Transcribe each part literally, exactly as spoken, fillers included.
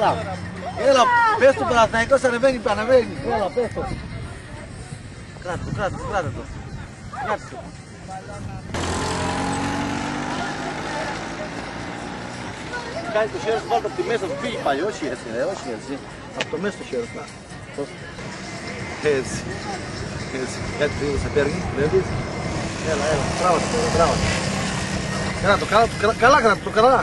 Έλα, έλα, πες του Παναθηναϊκός ανεβαίνει, ανεβαίνει. Έλα, πες το. Κράτω το, κράτω το, κράτω το. Κράτω το. Κάνει το χέρι σου, βάλτε από τη μέσα του, πήγε πάλι, όχι έτσι, ρε, όχι έτσι. Από το μέσα το χέρι σου. Έτσι, έτσι. Κάτι πήγε σε παίρνει, βλέπεις. Έλα, έλα, τράβατε το, τράβατε. Κράτω, καλά, κράτω το, καλά.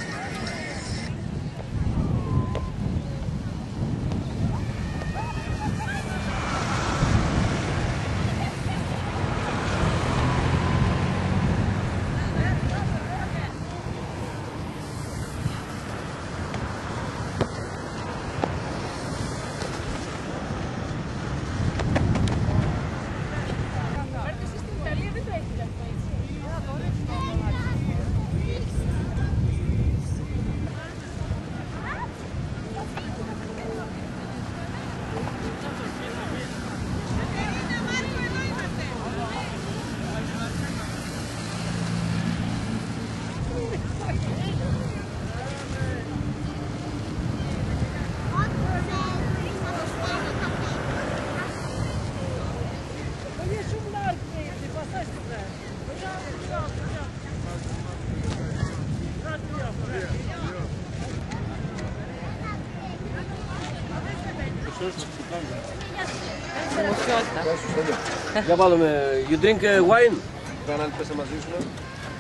Για βάλουμε, you drink wine? Κανένα πέσα μαζί σου, ναι.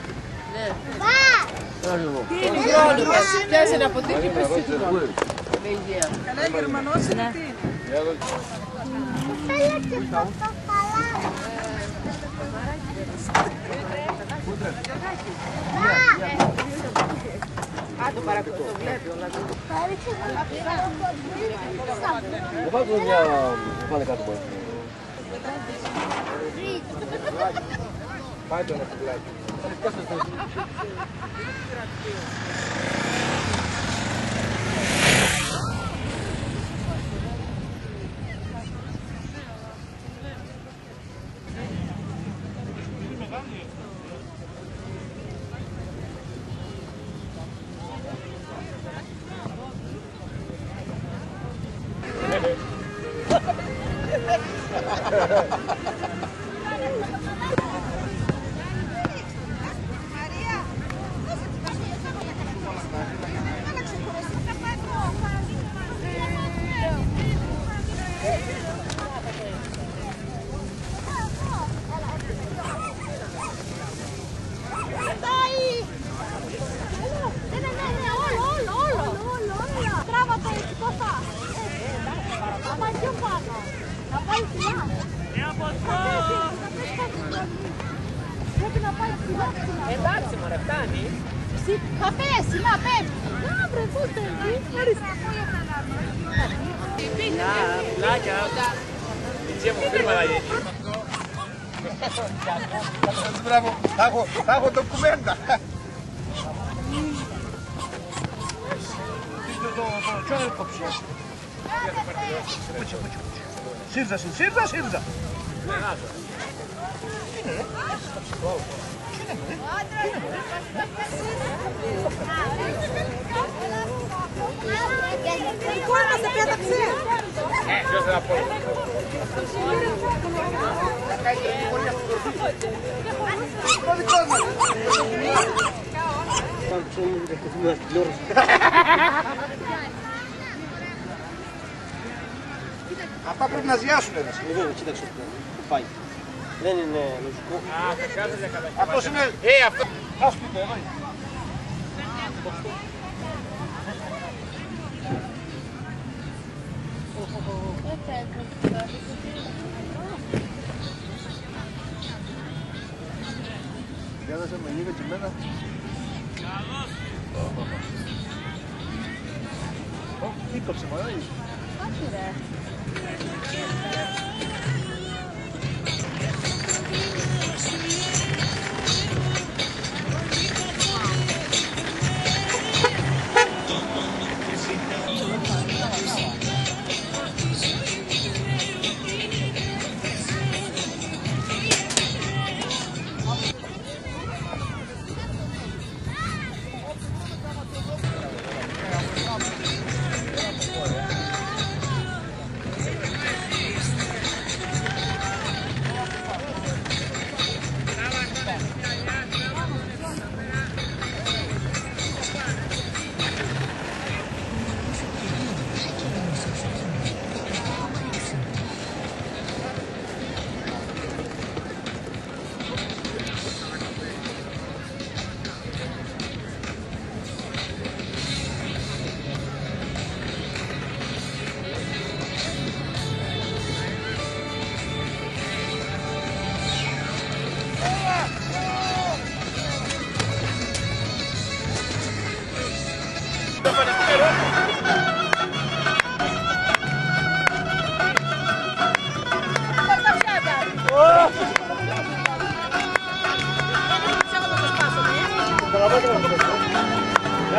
Τι είναι χρόνο μας, πιάσε ένα ποτήρι πες τι του χρόνου. Καλά Γερμανός είναι τι είναι. Α, το παρακολουθώ, το βλέπει όλα. Δεν βάζω μια, πάνε κάτω μόνο. Πάει το ένα κουκλάκι. Εντάξει μωρέ, φτάνει. Θα πέσει, να πέφτει. Να βρε, πού θέλει. Να, πουλάκια. Μητσία μου, φίρμα να γίνει. Μπράβο, θα έχω ντοκουμέντα. Čo je kopšie? Poďte, poďte, poďte. Sirza, sirza, sirza. Ne, na to. Čine, ne? Čine, ne? Νικόλα, σε πέταξε. Ε, ποιος θα πω. Το δικό μας. Αυτά πρέπει να ζιάσουν ένας. Λοιπόν, κοίταξε το πάει. Δεν είναι λογικό. Α, θα κάθεται κατά. Αυτός είναι... Ε, αυτό. Ας πείτε, εδώ είναι. Διάδεσε με λίγο και εμένα. Τι κόψε μωρά ή? Όχι ρε.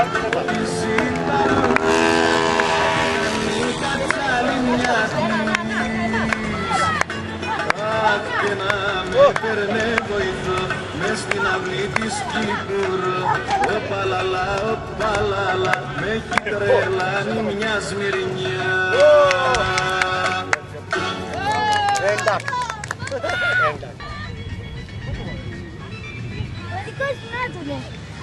Και να με παίρνε βοηθό μες στην αυλή της Κύπουρου. Οπαλαλα, οπαλαλα, με έχει τρελάνει μια σμυρνιά. Εντάξει. Ο δικός μου να του λέει.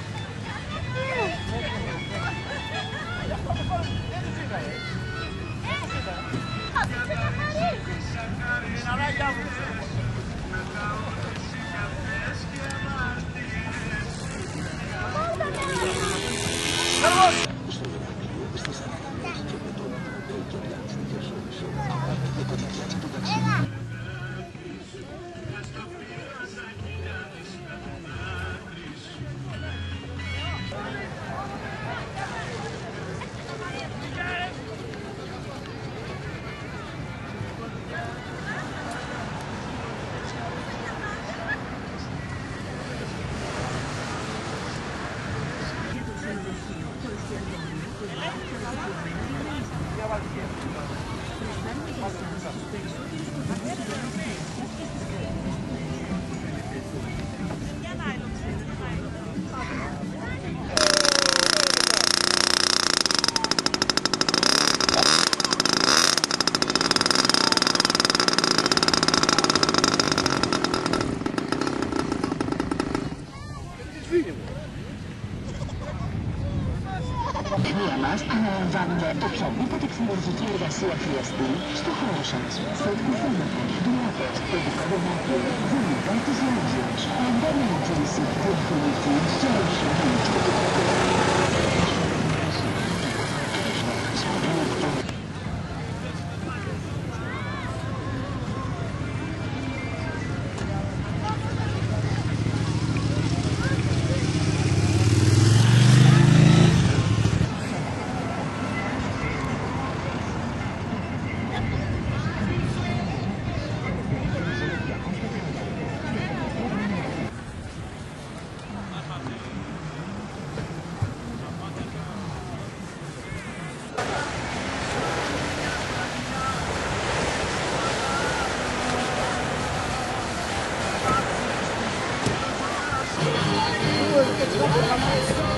μας αναλαμβάνουμε οποιαδήποτε ξενοδοχική εργασία χρειαστεί στο χώρο σας. Σε εκπληθήματα, δουλάτες, παιδικό δωμάτιο, βουνικά της Λάζιος. Αγκάρια Agency, τηλεφωνική και ηλεκτρονική. Thank you.